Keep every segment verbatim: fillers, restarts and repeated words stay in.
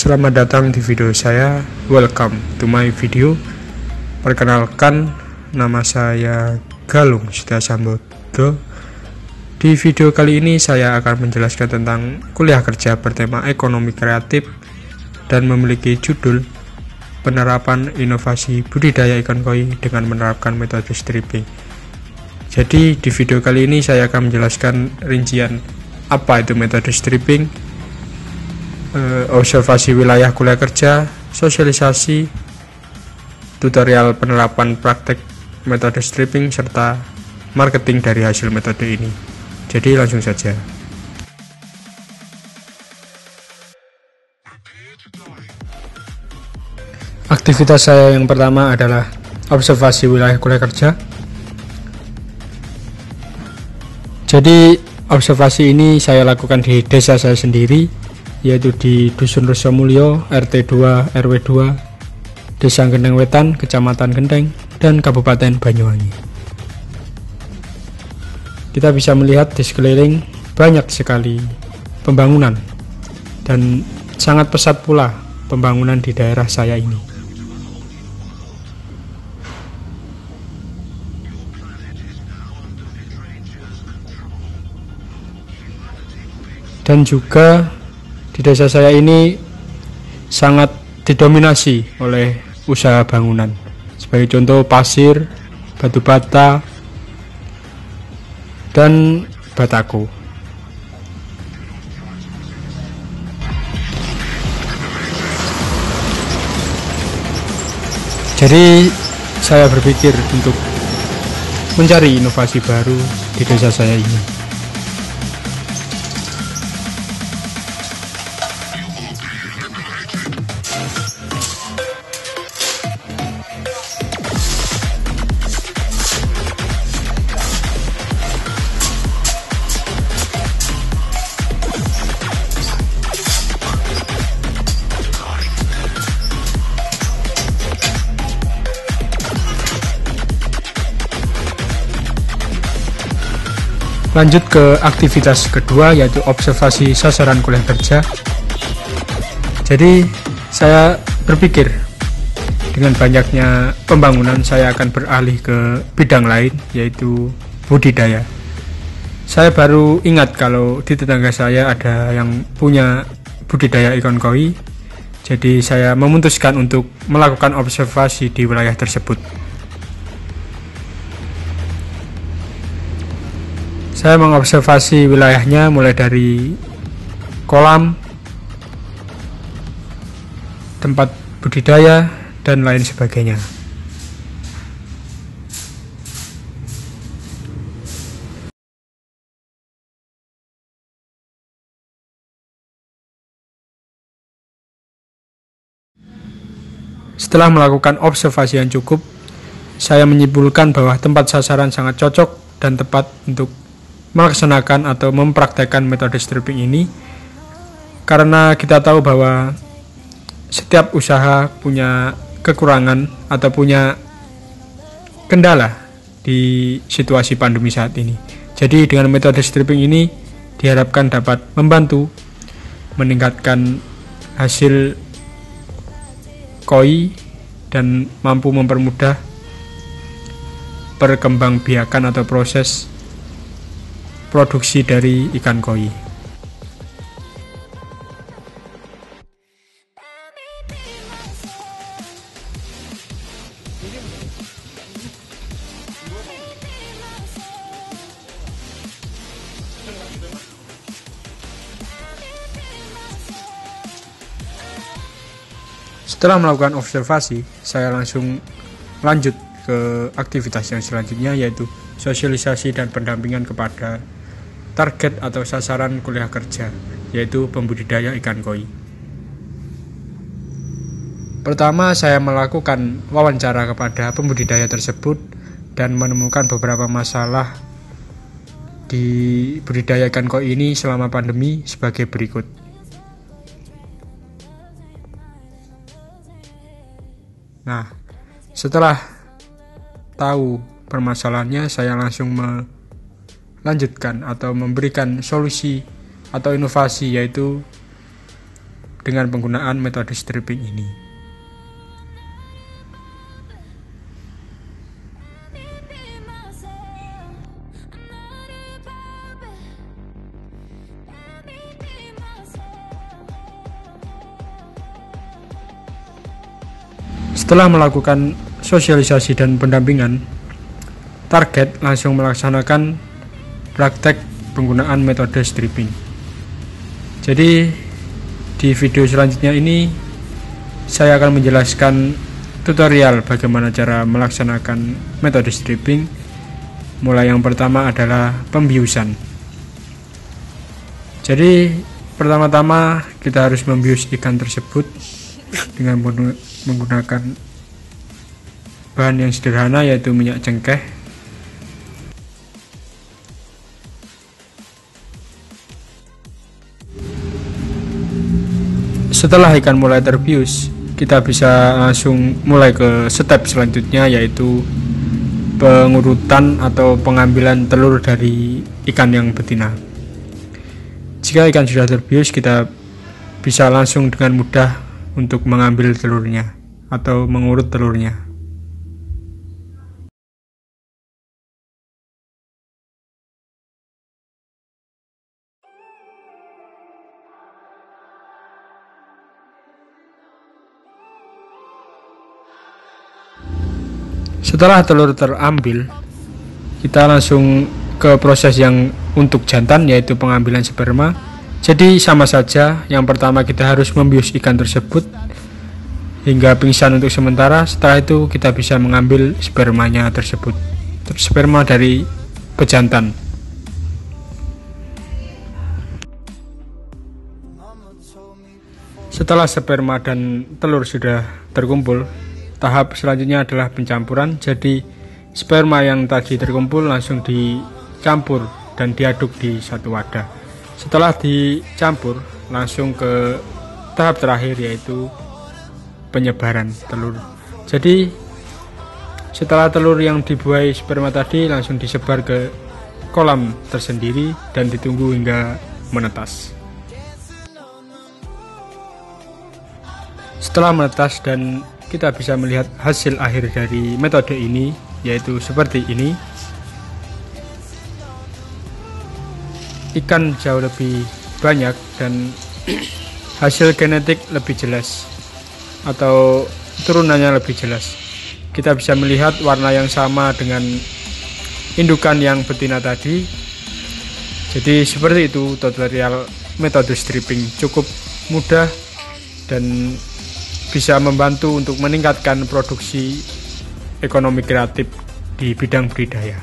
Selamat datang di video saya. Welcome to my video. Perkenalkan, nama saya Galung Setia Sambodo. Di video kali ini saya akan menjelaskan tentang kuliah kerja bertema ekonomi kreatif dan memiliki judul penerapan inovasi budidaya ikan koi dengan menerapkan metode stripping. Jadi di video kali ini saya akan menjelaskan rincian apa itu metode stripping, observasi wilayah kuliah kerja, sosialisasi, tutorial penerapan praktek metode stripping, serta marketing dari hasil metode ini. Jadi langsung saja. Aktivitas saya yang pertama adalah observasi wilayah kuliah kerja. Jadi observasi ini saya lakukan di desa saya sendiri, yaitu di Dusun Resomulyo, R T dua R W dua, Desa Gendeng Wetan, Kecamatan Gendeng, dan Kabupaten Banyuwangi. Kita bisa melihat di sekeliling banyak sekali pembangunan, dan sangat pesat pula pembangunan di daerah saya ini. Dan juga di desa saya ini sangat didominasi oleh usaha bangunan. Sebagai contoh, pasir, batu bata, dan batako. Jadi saya berpikir untuk mencari inovasi baru di desa saya ini. Lanjut ke aktivitas kedua, yaitu observasi sasaran kuliah kerja. Jadi saya berpikir dengan banyaknya pembangunan saya akan beralih ke bidang lain, yaitu budidaya. Saya baru ingat kalau di tetangga saya ada yang punya budidaya ikan koi. Jadi saya memutuskan untuk melakukan observasi di wilayah tersebut. Saya mengobservasi wilayahnya mulai dari kolam, tempat budidaya, dan lain sebagainya. Setelah melakukan observasi yang cukup, saya menyimpulkan bahwa tempat sasaran sangat cocok dan tepat untuk melaksanakan atau mempraktekkan metode stripping ini, karena kita tahu bahwa setiap usaha punya kekurangan atau punya kendala di situasi pandemi saat ini. Jadi dengan metode stripping ini diharapkan dapat membantu meningkatkan hasil koi dan mampu mempermudah perkembangbiakan atau proses produksi dari ikan koi. Setelah melakukan observasi, saya langsung lanjut ke aktivitas yang selanjutnya, yaitu sosialisasi dan pendampingan kepada target atau sasaran kuliah kerja, yaitu pembudidaya ikan koi. Pertama, saya melakukan wawancara kepada pembudidaya tersebut dan menemukan beberapa masalah di budidaya ikan koi ini selama pandemi sebagai berikut. Nah, setelah tahu permasalahannya, saya langsung melanjutkan atau memberikan solusi atau inovasi, yaitu dengan penggunaan metode stripping ini. Setelah melakukan sosialisasi dan pendampingan, target langsung melaksanakan praktek penggunaan metode stripping. Jadi di video selanjutnya ini saya akan menjelaskan tutorial bagaimana cara melaksanakan metode stripping. Mulai yang pertama adalah pembiusan. Jadi pertama-tama kita harus membius ikan tersebut dengan menggunakan bahan yang sederhana, yaitu minyak cengkeh. Setelah ikan mulai terbius, kita bisa langsung mulai ke step selanjutnya, yaitu pengurutan atau pengambilan telur dari ikan yang betina. Jika ikan sudah terbius, kita bisa langsung dengan mudah untuk mengambil telurnya atau mengurut telurnya. Setelah telur terambil, kita langsung ke proses yang untuk jantan, yaitu pengambilan sperma. Jadi sama saja, yang pertama kita harus membius ikan tersebut hingga pingsan untuk sementara. Setelah itu kita bisa mengambil spermanya tersebut, sperma dari pejantan. Setelah sperma dan telur sudah terkumpul, tahap selanjutnya adalah pencampuran. Jadi sperma yang tadi terkumpul langsung dicampur dan diaduk di satu wadah. Setelah dicampur, langsung ke tahap terakhir, yaitu penyebaran telur. Jadi setelah telur yang dibuai sperma tadi langsung disebar ke kolam tersendiri dan ditunggu hingga menetas. Setelah menetas dan kita bisa melihat hasil akhir dari metode ini, yaitu seperti ini. Ikan jauh lebih banyak dan hasil genetik lebih jelas atau turunannya lebih jelas. Kita bisa melihat warna yang sama dengan indukan yang betina tadi. Jadi seperti itu tutorial metode stripping, cukup mudah dan bisa membantu untuk meningkatkan produksi ekonomi kreatif di bidang budidaya.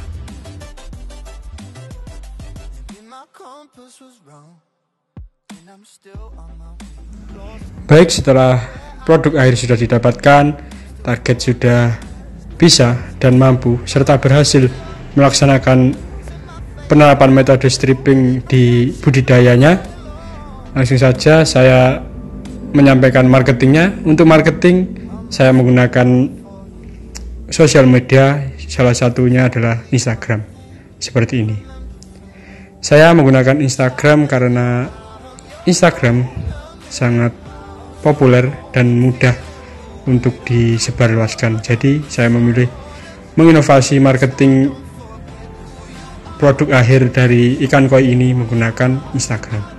Baik, setelah produk akhir sudah didapatkan, target sudah bisa dan mampu serta berhasil melaksanakan penerapan metode stripping di budidayanya, langsung saja saya menyampaikan marketingnya. Untuk marketing saya menggunakan sosial media, salah satunya adalah Instagram seperti ini. Saya menggunakan Instagram karena Instagram sangat populer dan mudah untuk disebarluaskan. Jadi saya memilih menginovasi marketing produk akhir dari ikan koi ini menggunakan Instagram.